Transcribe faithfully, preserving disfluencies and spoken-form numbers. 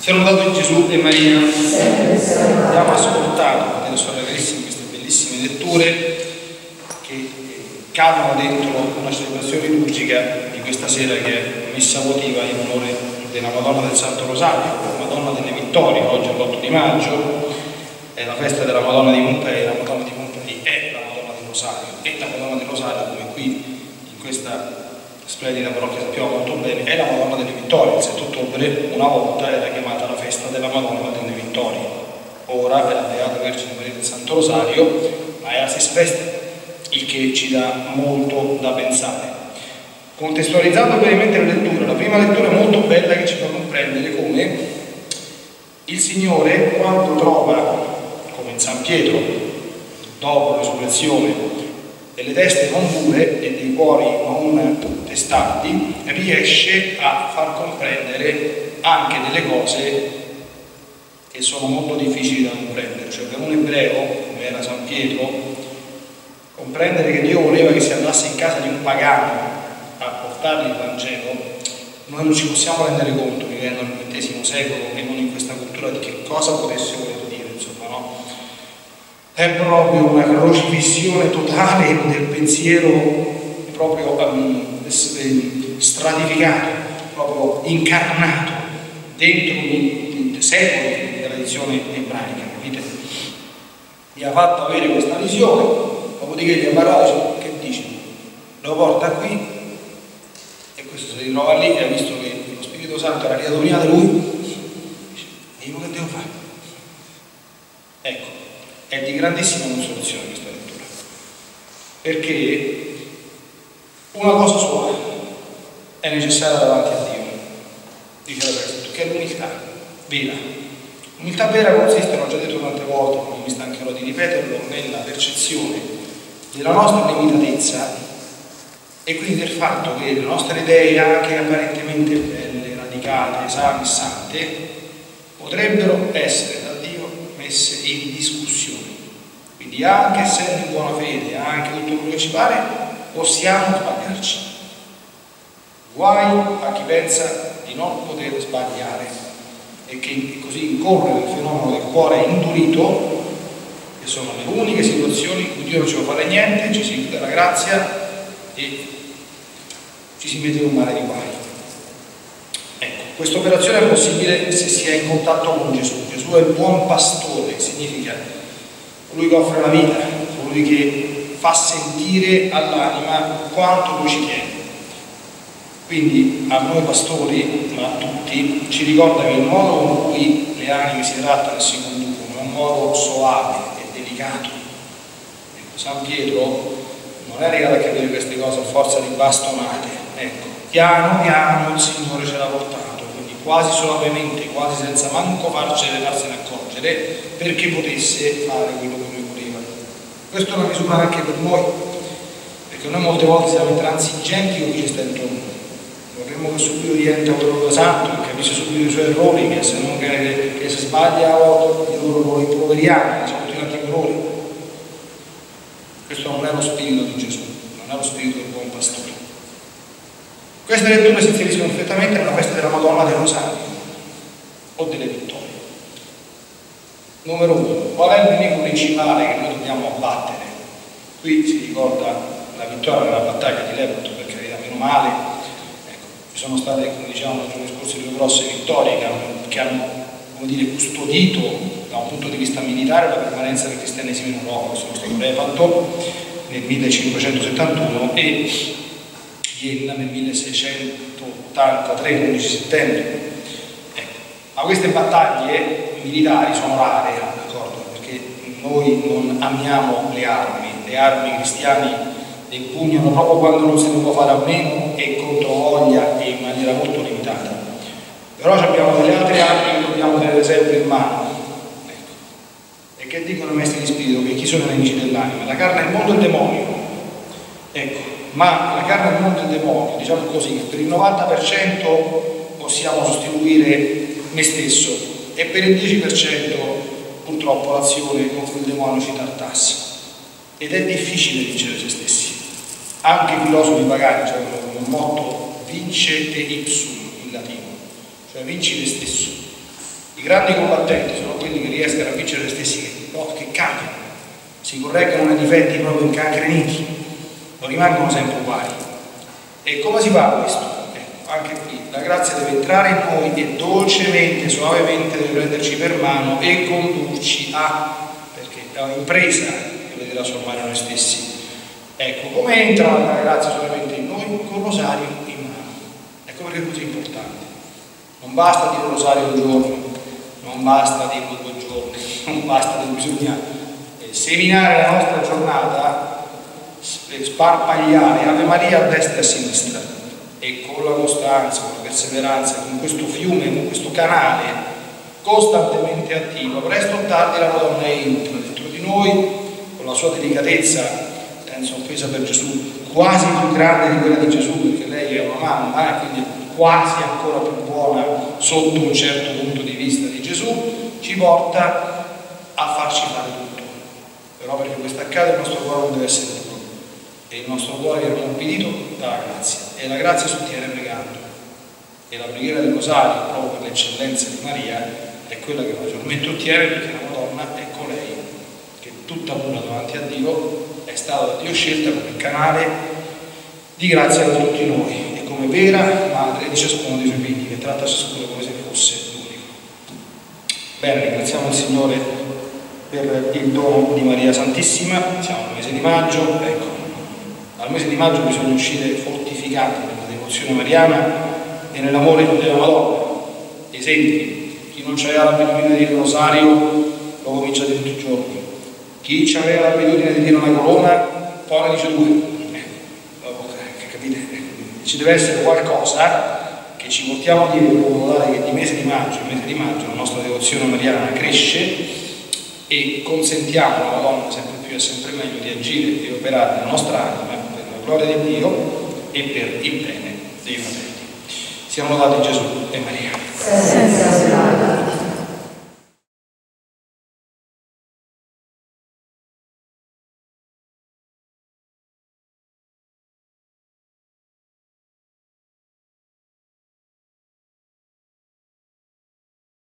Siano lodati Gesù e Maria. Abbiamo ascoltato, fratelli e sorelle carissimi, queste bellissime letture che cadono dentro una celebrazione liturgica di questa sera, che è messa votiva in onore della Madonna del Santo Rosario, Madonna delle Vittorie. Oggi è l'otto di maggio, è la festa della Madonna di Pompei. La Madonna di Pompei è la Madonna del Rosario, e la Madonna del Rosario, come qui in questa splendida parrocchia sappiamo molto bene, è la Madonna delle Vittorie. Il sette ottobre una volta era chiamata la festa della Madonna delle Vittorie, ora è la Beata Vergine Maria del Santo Rosario, ma è la stessa festa, il che ci dà molto da pensare. Contestualizzando brevemente la lettura, la prima lettura è molto bella, che ci fa comprendere come il Signore, quando trova, come in San Pietro, dopo la resurrezione, delle teste non pure e dei cuori non testardi, riesce a far comprendere anche delle cose che sono molto difficili da comprendere. Cioè, per un ebreo, come era San Pietro, comprendere che Dio voleva che si andasse in casa di un pagano a portargli il Vangelo, noi non ci possiamo rendere conto, vivendo nel ventesimo secolo e non in questa cultura, di che cosa potesse voler dire, insomma, no? È proprio una crocifissione totale del pensiero, proprio um, stratificato, proprio incarnato dentro i secoli di tradizione ebraica, capite? Mi ha fatto avere questa visione, dopodiché gli ha parlato, che dice? Lo porta qui, e questo si ritrova lì e ha visto che lo Spirito Santo era arrivato prima di lui, dice: e io che devo fare? Ecco, è di grandissima consolazione questa lettura, perché una cosa sola è necessaria davanti a Dio, dice la Scrittura, che è l'umiltà vera. L'umiltà vera consiste, l'ho già detto tante volte, non mi stancherò di ripeterlo, nella percezione della nostra limitatezza, e quindi del fatto che le nostre idee, anche apparentemente belle, radicate, sane e sante, potrebbero essere da Dio messe in discussione. Quindi, anche essendo in buona fede, anche tutto quello che ci pare, possiamo sbagliarci. Guai a chi pensa di non poter sbagliare e che così incorre nel fenomeno del cuore indurito, che sono le uniche situazioni in cui Dio non ci può fare niente, ci si chiude la grazia e ci si mette in un mare di guai. Ecco, questa operazione è possibile se si è in contatto con Gesù. Gesù è il buon pastore, significa colui che offre la vita, colui che fa sentire all'anima quanto lui ci tiene. Quindi a noi pastori, ma a tutti, ci ricorda che il modo con cui le anime si trattano e si conducono è un modo soave e delicato. Ecco, San Pietro non è arrivato a capire queste cose a forza di bastonate. Ecco, piano piano il Signore ce l'ha portato, quindi quasi soavemente, quasi senza manco farcene farsene accorgere, perché potesse fare quello che lui voleva. Questa è una misura anche per noi, perché noi molte volte siamo intransigenti con chi ci sta intorno. Vorremmo che subito diventa quello santo, che capisce subito i suoi errori, che se non che, che se sbaglia loro lo rimproveriamo, sono tutti tanti errori. Questo non è lo spirito di Gesù, non è lo spirito del buon pastore. Queste letture si inseriscono perfettamente nella festa della Madonna del Rosario o delle Vittorie. Numero uno, qual è il nemico principale che noi dobbiamo abbattere? Qui si ricorda la vittoria nella battaglia di Lepanto, per carità, meno male. Ecco, ci sono state, come diciamo nei giorni scorsi, due grosse vittorie che hanno, che hanno come dire, custodito da un punto di vista militare la permanenza del cristianesimo in Europa. Sono stato Lepanto nel millecinquecentosettantuno e Vienna nel milleseicentottantatré, l'undici settembre. Ecco. Ma queste battaglie militari sono rare, d'accordo? Perché noi non amiamo le armi, le armi i cristiani le impugnano proprio quando non se ne può fare a meno e contro voglia e in maniera molto limitata. Però abbiamo delle altre armi che dobbiamo tenere sempre in mano. Ecco. E che dicono i maestri di spirito? Che chi sono i nemici dell'anima? La carne è il mondo e il demonio. Ecco, ma la carne è il mondo e il demonio, diciamo così, per il novanta per cento possiamo sostituire me stesso e per il dieci per cento purtroppo l'azione con cui il demonio ci tartassi. Ed è difficile vincere se stessi. Anche i filosofi pagani, cioè come un motto, vincete ipsum in latino, cioè vinci te stesso. I grandi combattenti sono quelli che riescono a vincere se stessi, che, no, che cambiano, si correggono nei difetti proprio incancreniti, non rimangono sempre uguali. E come si fa questo? Eh, anche qui la grazia deve entrare in noi e dolcemente, suavemente deve prenderci per mano e condurci a, perché è un'impresa che deve trasformare noi stessi. Ecco, come entra la grazia solamente in noi? Con rosario in mano. Ecco perché è così importante. Non basta dire rosario un giorno, non basta dirlo due giorni, non basta, bisogna eh, seminare la nostra giornata, sparpagliare Ave Maria a destra e a sinistra, e con la costanza, con la perseveranza, con questo fiume, con questo canale costantemente attivo, presto o tardi la Madonna entra dentro di noi con la sua delicatezza, senza offesa per Gesù, quasi più grande di quella di Gesù, perché lei è una mamma, eh, quindi quasi ancora più buona sotto un certo punto di vista di Gesù, ci porta a farci fare tutto. Però perché questo accade il nostro cuore non deve essere duro, e il nostro cuore è ammorbidito dalla grazia, e la grazia si ottiene pregando, e la preghiera del rosario, proprio per l'eccellenza di Maria, è quella che maggiormente ottiene, perché la Madonna è colei che tutta pura davanti a Dio è stata da Dio scelta come canale di grazia per tutti noi, e come vera madre di ciascuno dei suoi figli, che tratta ciascuno come se fosse l'unico. Bene, ringraziamo il Signore per il dono di Maria Santissima. Siamo al mese di maggio, ecco, al mese di maggio bisogna uscire fortificati nella devozione mariana e nell'amore della Madonna. Esempi: chi non aveva l'abitudine di dire il rosario lo comincia a dire tutti i giorni, chi aveva l'abitudine di dire una corona poi ne dice due. Capite? Ci deve essere qualcosa che ci portiamo a dire, in modo tale che di mese di maggio in mese di maggio la nostra devozione mariana cresce, e consentiamo alla Madonna sempre più e sempre meglio di agire e operare nella nostra anima per la gloria di Dio e per il bene dei fratelli. Siamo lodati Gesù e Maria.